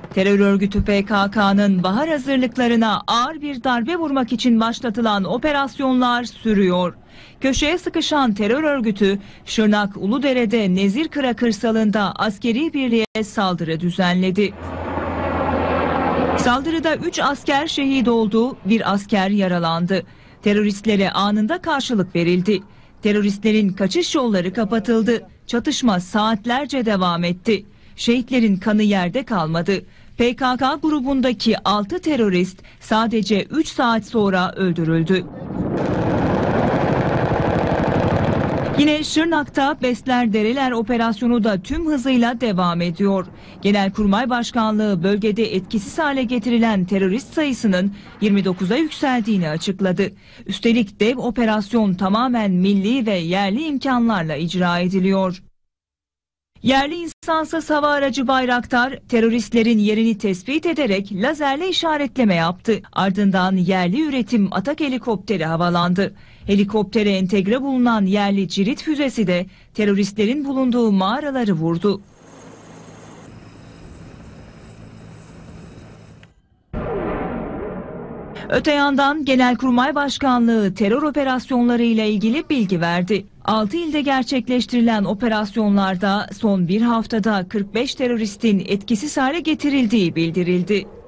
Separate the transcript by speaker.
Speaker 1: Terör örgütü PKK'nın bahar hazırlıklarına ağır bir darbe vurmak için başlatılan operasyonlar sürüyor. Köşeye sıkışan terör örgütü Şırnak Uludere'de Nezirkıra kırsalında askeri birliğe saldırı düzenledi. Saldırıda 3 asker şehit oldu, bir asker yaralandı. Teröristlere anında karşılık verildi. Teröristlerin kaçış yolları kapatıldı. Çatışma saatlerce devam etti. Şehitlerin kanı yerde kalmadı. PKK grubundaki 6 terörist sadece 3 saat sonra öldürüldü. Yine Şırnak'ta Besler Dereler operasyonu da tüm hızıyla devam ediyor. Genelkurmay Başkanlığı bölgede etkisiz hale getirilen terörist sayısının 29'a yükseldiğini açıkladı. Üstelik dev operasyon tamamen milli ve yerli imkanlarla icra ediliyor. Yerli insansız hava aracı Bayraktar teröristlerin yerini tespit ederek lazerle işaretleme yaptı. Ardından yerli üretim Atak helikopteri havalandı. Helikoptere entegre bulunan yerli cirit füzesi de teröristlerin bulunduğu mağaraları vurdu. Öte yandan Genelkurmay Başkanlığı terör operasyonları ile ilgili bilgi verdi. 6 ilde gerçekleştirilen operasyonlarda son bir haftada 45 teröristin etkisiz hale getirildiği bildirildi.